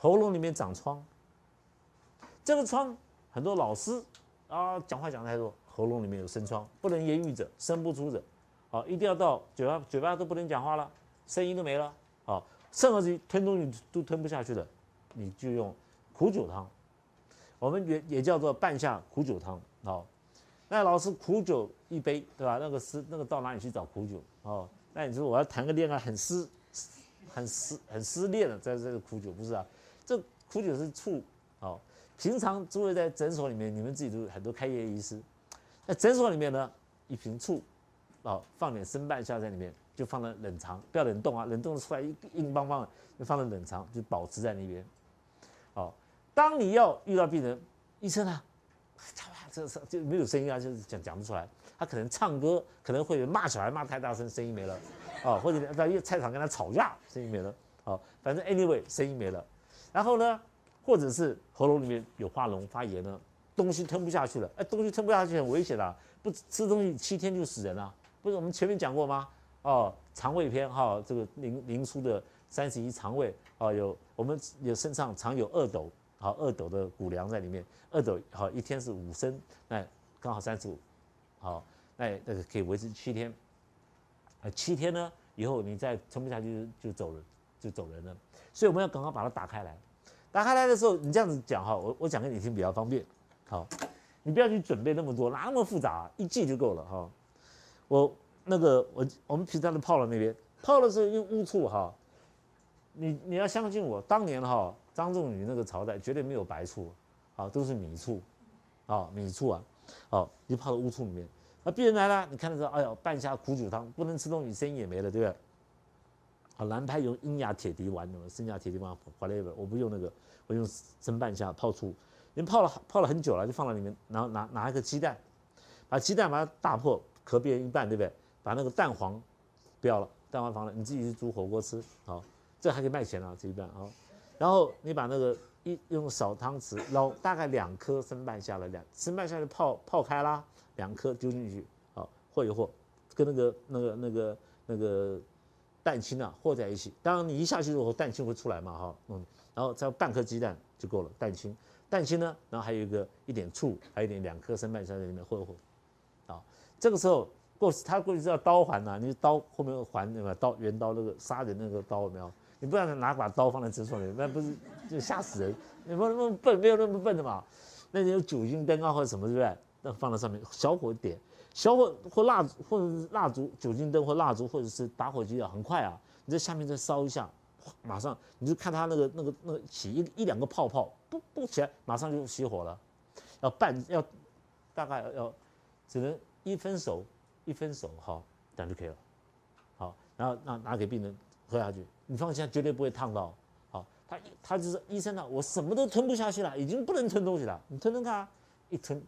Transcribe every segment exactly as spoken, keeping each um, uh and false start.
喉咙里面长疮。这个疮很多老师啊讲话讲太多，喉咙里面有生疮，不能言语者，生不出者，好，一定要到嘴巴嘴巴都不能讲话了，声音都没了，好，任何东西吞东西都吞不下去的，你就用苦酒汤，我们也也叫做半夏苦酒汤，好，那老师苦酒一杯，对吧？那个失那个到哪里去找苦酒？哦，那你说我要谈个恋爱很失很失很失恋了，在这个苦酒不是啊？这苦酒是醋，好。平常诸位在诊所里面，你们自己都很多开业医师，在诊所里面呢，一瓶醋，哦，放点生半夏在里面，就放在冷藏，不要冷冻啊，冷冻出来硬邦邦的，就放在冷藏，就保持在那边。哦，当你要遇到病人，医生啊，这这就没有声音啊，就是讲讲不出来。他可能唱歌，可能会骂小孩骂太大声，声音没了，哦，或者在菜场跟他吵架，声音没了，哦，反正 anyway 声音没了，然后呢？或者是喉咙里面有化脓发炎呢，东西吞不下去了，哎，东西吞不下去很危险的、啊，不吃东西七天就死人了、啊。不是我们前面讲过吗？哦，肠胃篇哈、哦，这个林林书的三十一肠胃哦，有我们有身上常有二斗，好、哦、二斗的谷粮在里面，二斗好、哦、一天是五升，那刚好三十五，好，那那个可以维持七天，呃七天呢以后你再吞不下去就就走人就走人了，所以我们要赶快把它打开来。打开来的时候，你这样子讲哈，我我讲给你听比较方便。好，你不要去准备那么多，哪那么复杂、啊，一剂就够了哈。我那个我我们平常的泡了那边，泡的时候用乌醋哈。你你要相信我，当年哈张仲景那个朝代绝对没有白醋，好都是米醋，好米醋啊，好你就泡到乌醋里面。那病人来了，你看得到，哎呦半夏苦酒汤，不能吃东西，声音也没了，对不对？好，南派用阴雅铁笛丸，生雅铁笛丸 whatever， 我不用那个，我用生半夏泡醋，因为泡了泡了很久了，就放在里面，然后拿拿一个鸡蛋，把鸡蛋把它打破，壳边一半，对不对？把那个蛋黄不要了，蛋黄放了，你自己去煮火锅吃，好，这还可以卖钱啊，这一半好，然后你把那个一用少汤匙捞大概两颗生半夏的两生半夏就泡泡开啦，两颗丢进去，好和一和，跟那个那个那个那个。蛋清啊和在一起，当然你一下去之后蛋清会出来嘛哈，嗯，然后再半颗鸡蛋就够了，蛋清，蛋清呢，然后还有一个一点醋，还有一点两颗生半夏在里面和一和，啊，这个时候过它过去是要刀环呐、啊，你刀后面有环对吧？刀圆刀那个杀人那个刀有没有？你不然拿把刀放在诊所里，那不是就吓死人？你不那么笨，没有那么笨的嘛？那你有酒精灯啊或者什么对不对？那放在上面，小火点。小火或蜡烛，或者是蜡烛、酒精灯或蜡烛，或者是打火机啊，很快啊，你在下面再烧一下，马上你就看它那个那个那个起一一两个泡泡，不不起来，马上就熄火了。要半要大概要只能一分熟一分熟好，这样就可以了。好，然后拿拿给病人喝下去，你放心，绝对不会烫到。好，他他就是医生啊，我什么都吞不下去了，已经不能吞东西了，你吞吞看啊，一吞。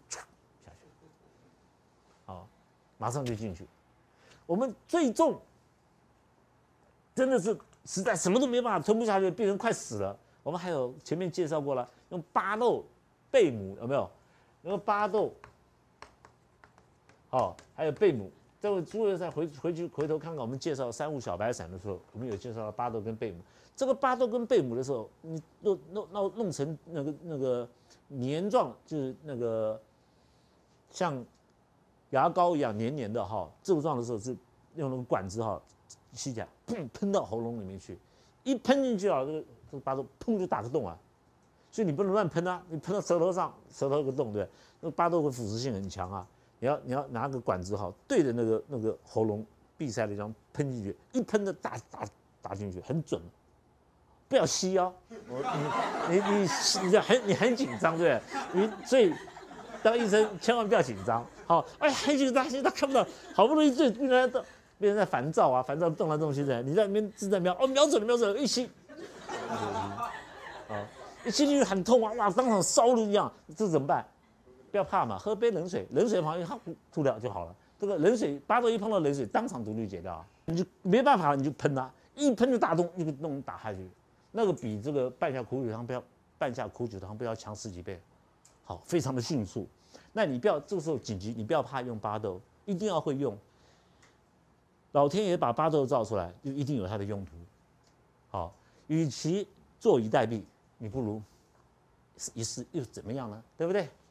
好，马上就进去。我们最重，真的是实在什么都没办法吞不下去，病人快死了。我们还有前面介绍过了，用巴豆、贝母有没有？那个巴豆，好、哦，还有贝母。这位诸位再回回去回头看看我们介绍三物小白散的时候，我们有介绍到巴豆跟贝母。这个巴豆跟贝母的时候，你弄弄弄弄成那个那个黏状，就是那个像。牙膏一样黏黏的哈，这个状的时候是用那个管子哈吸起来，砰喷到喉咙里面去，一喷进去啊，这个这个巴豆砰就打个洞啊，所以你不能乱喷啊，你喷到舌头上，舌头有个洞，对不对？那个巴豆的腐蚀性很强啊，你要你要拿个管子哈，对着那个那个喉咙闭塞的地方喷进去，一喷的打打打进去，很准，不要吸哦，我你你你你很你很紧张对不对？你所以当医生千万不要紧张。好，哎，很紧张，他看不到，好不容易最病人在病人在烦躁啊，烦躁动来动去的，你在那边自在瞄，哦，瞄准了，瞄准了，一吸，啊，一吸进去很痛啊，哇，当场烧了一样，这怎么办？不要怕嘛，喝杯冷水，冷水旁边它吐掉就好了。这个冷水，巴豆一碰到冷水，当场毒氯解掉啊，你就没办法了，你就喷它，一喷就打洞，一个洞打下去，那个比这个半夏苦酒汤不要半夏苦酒汤不要强十几倍，好，非常的迅速。那你不要这个时候紧急，你不要怕用巴豆，一定要会用。老天爷把巴豆造出来，就一定有它的用途。好，与其坐以待毙， 你不如一试又怎么样呢？对不对？